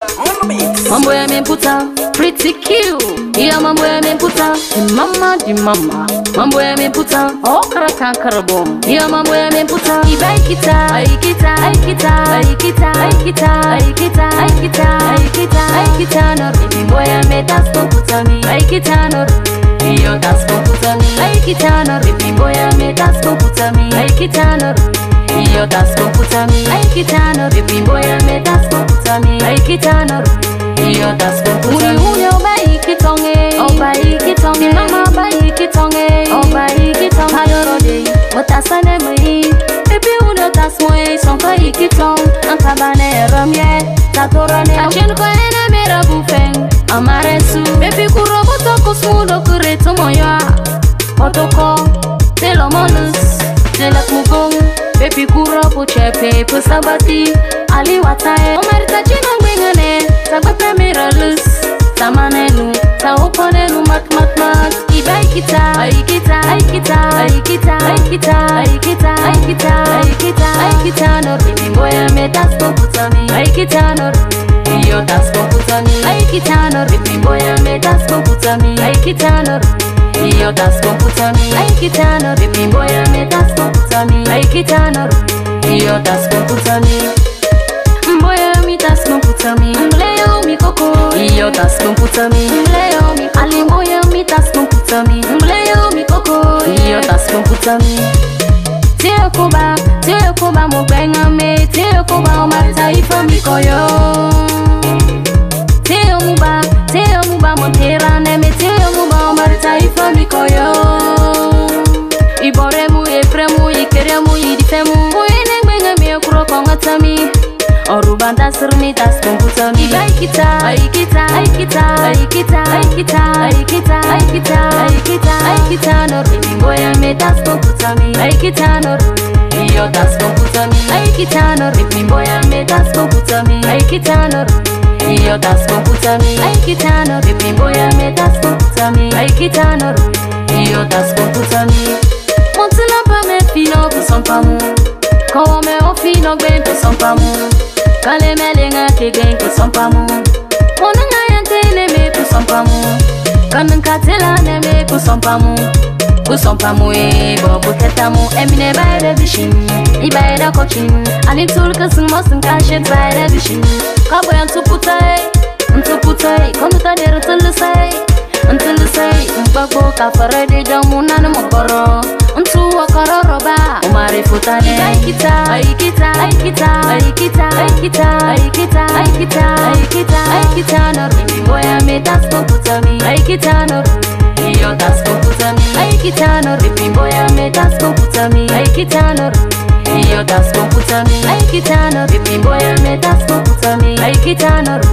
Mambo yamemputa, pretty cute. Yeah, mambo yamemputa, di mama. Mambo yamemputa, oh karaka karabom. Yeah, mambo yamemputa, ibaikita, aikita, nor. Mambo yametas komputami, aikita nor. Iyo tas komputami, aikita nor. Mambo yametas komputami, aikita nor. Iyo tas komputami, aikita nor. Mambo yametas komputami, aikita nor. Iyo das komputami. Uni obayikitonge, mama obayikitonge, obayikitonge. Hayorode, otasane mui. Ebi uno tas mui, sonko ikitong. Ankabane romye, tatorane. Achin ko ene mera bufeng, amaresu. Ebi kuro botoko smudo kureto moya. Otoko, telomonus, telak mugong. Ebi kuro pochepe, pusabati, ali watae. Omarita chinong bingane, sagbape miralus. Tamanenu, taoponenu mat. Ibaikita, aikita nor. Mambo yametas komputami, aikita nor. Iyo tas komputami, aikita nor. Mambo yametas komputami, aikita nor. Iyo tas komputami, aikita nor. Mambo yametas komputami, aikita nor. Iyo tas komputami. Mboya mitas komputami, mleo mikoko. Iyo tas komputami, mleo mi. Ali mboya mitas komputami, mleo mikoko. Iyo tas komputami. Teo kuba mobenga me, teo kuba omarta ifa mikoyo. Teo muba montera neme, teo muba omarta ifa mikoyo. Iboremu, efremu, ikeremu, idifemu. Moyene benga me kuro kongatami. Orubanda sermi tas komputami. Ibaikita, aikita nor. Mambo yametas komputami, aikita nor. Iyo tas komputami, aikita nor. Mambo yametas komputami, aikita nor. Iyo tas komputami, aikita nor. Mambo yametas komputami, aikita nor. Iyo tas komputami. Montila pa me fino kusompamu. Kowo me ofino gben kusompamu. Kale melenga kegen kusompamu. Monanga yante neme kusompamu. Kanang katela neme kusompamu. Kusompamu bobo ketamu. Emine baida bishin, ibaida kochin. Alim tulka sing mosin kashet baida bishin. Kabo yan tuputai, konuta deru tulusai. Untulusai, umpako kafare de jamuna na mokoro. Untu wakoro roba, umare futane. Aikita nor. Mambo yametas komputami, aikita nor. Iyo tas komputami, aikita nor. Mambo yametas komputami, aikita nor. Iyo tas komputami, aikita nor. Mambo yametas komputami, aikita nor.